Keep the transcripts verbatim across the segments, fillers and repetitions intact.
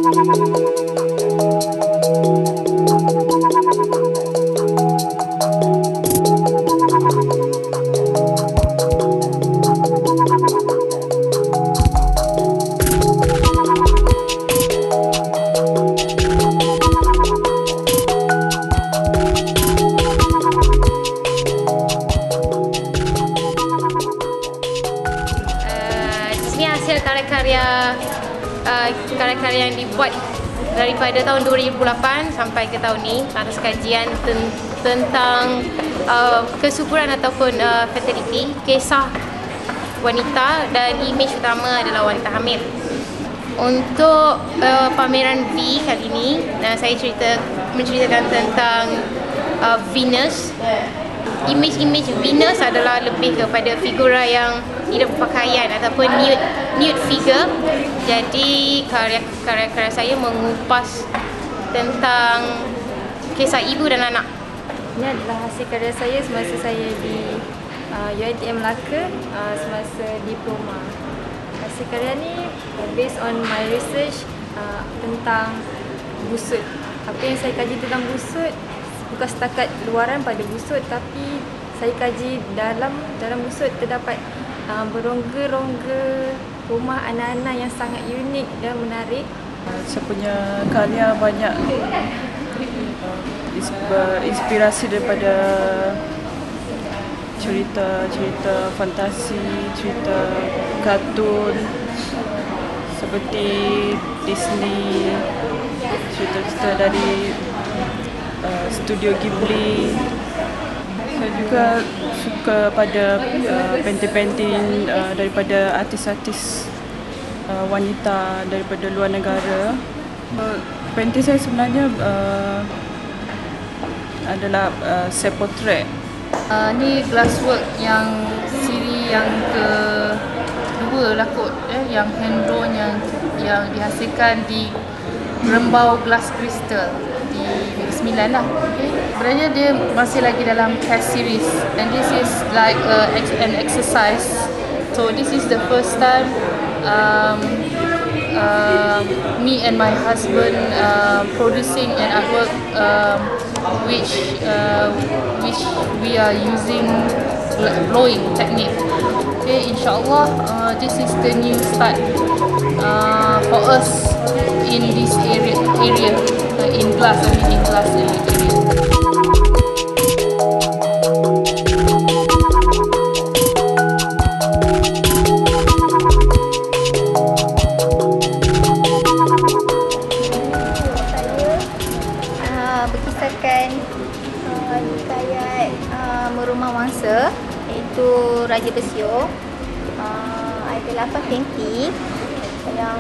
Hasil karya-karya uh, karya-karya yang dibuat daripada tahun dua ribu lapan sampai ke tahun ni atas kajian ten tentang uh, kesuburan ataupun uh, fertility, kisah wanita dan imej utama adalah wanita hamil. Untuk uh, pameran V kali ini, uh, saya cerita menceritakan tentang uh, Venus. Imej-imej Venus adalah lebih kepada figura yang tidak berpakaian ataupun nude, nude figure. Jadi karya-karya saya mengupas tentang kisah ibu dan anak. Ini adalah hasil karya saya semasa saya di uh, U I T M Melaka uh, semasa diploma. Hasil karya ni uh, based on my research uh, tentang busut. Apa yang saya kaji tentang busut bukan setakat luaran pada busut, tapi saya kaji dalam dalam busut terdapat uh, berongga-rongga rumah anak-anak yang sangat unik dan menarik. Saya punya karya banyak berinspirasi daripada cerita-cerita fantasi, cerita kartun seperti Disney, cerita-cerita dari uh, Studio Ghibli. Saya juga suka pada uh, painting-painting uh, daripada artis-artis uh, wanita daripada luar negara. Uh, painting saya sebenarnya uh, adalah uh, self portrait. Uh, ni glasswork yang siri yang kedua lah kot, eh, yang hand drawn yang yang dihasilkan di rembau glass crystal di Negeri Sembilan lah. Okay. Sebenarnya dia masih lagi dalam test series and this is like uh, an exercise. So this is the first time um, uh, me and my husband uh, producing an artwork um, which uh, which we are using blowing technique. Okay, insyaAllah uh, this is the new start uh, for us in this area, area uh, in glass, I mean in glass area. Berkisahkan uh, hikayat uh, Merumah Mangsa, iaitu Raja Bersio. Uh, ada lapan painting yang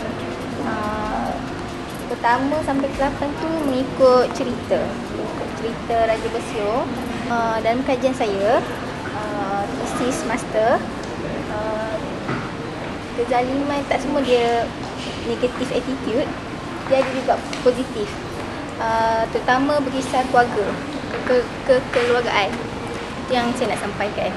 uh, pertama sampai ke lapan tu mengikut cerita mengikut cerita Raja Bersio. Uh, dalam kajian saya, uh, thesis master, uh, kezaliman tak semua dia negative attitude, dia ada juga positif. Uh, terutama berkisar keluarga, ke, ke kekeluargaan. Itu yang saya nak sampaikan.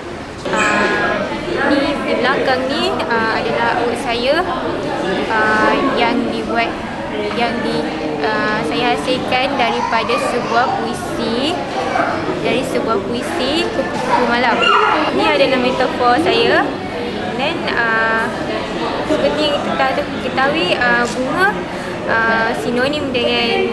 Uh, ni di belakang ni uh, adalah artwork saya uh, yang dibuat yang di uh, saya hasilkan daripada sebuah puisi dari sebuah puisi Kupu-Kupu Malam. Ini adalah metafor saya. Dan uh, seperti yang kita ketahui, uh, bunga Uh, sinonim dengan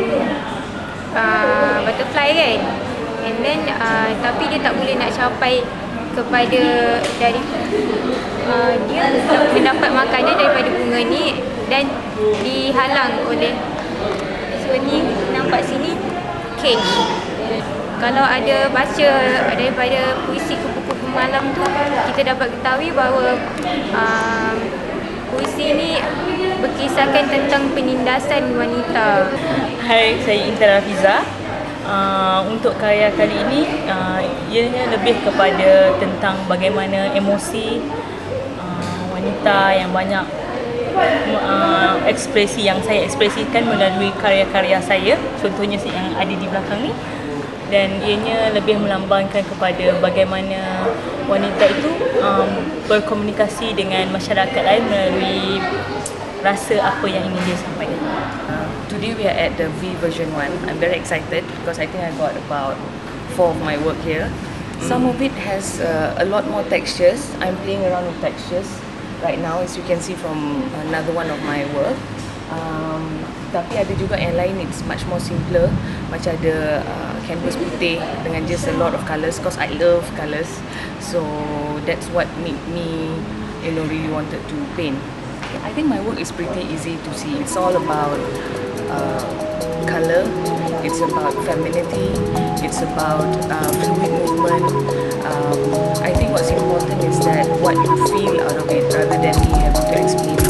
uh, butterfly kan, and then uh, tapi dia tak boleh nak capai kepada dari uh, dia mendapat makanan daripada bunga ni dan dihalang oleh seperti nampak sini cage. Kalau ada baca daripada puisi Kupu-Kupu Malam tu, kita dapat ketahui bahawa uh, puisi ni berkisahkan tentang penindasan wanita. Hai, saya Intan Rafiza. Uh, untuk karya kali ini, uh, ianya lebih kepada tentang bagaimana emosi uh, wanita yang banyak uh, ekspresi yang saya ekspresikan melalui karya-karya saya. Contohnya yang ada di belakang ni. Dan ianya lebih melambangkan kepada bagaimana wanita itu um, berkomunikasi dengan masyarakat lain melalui rasa apa yang ingin dia sampaikan. Uh, today we are at the V version one. I'm very excited because I think I got about four of my work here. Some of it has uh, a lot more textures. I'm playing around with textures right now, as you can see from another one of my work. Um, tapi ada juga yang lain, it's much more simpler. Macam ada uh, canvas putih dengan just a lot of colours, because I love colours. So that's what made me, you know, really wanted to paint. I think my work is pretty easy to see. It's all about uh, colour. It's about femininity. It's about uh, fluid movement. Um, I think what's important is that what you feel out of it, rather than me having to explain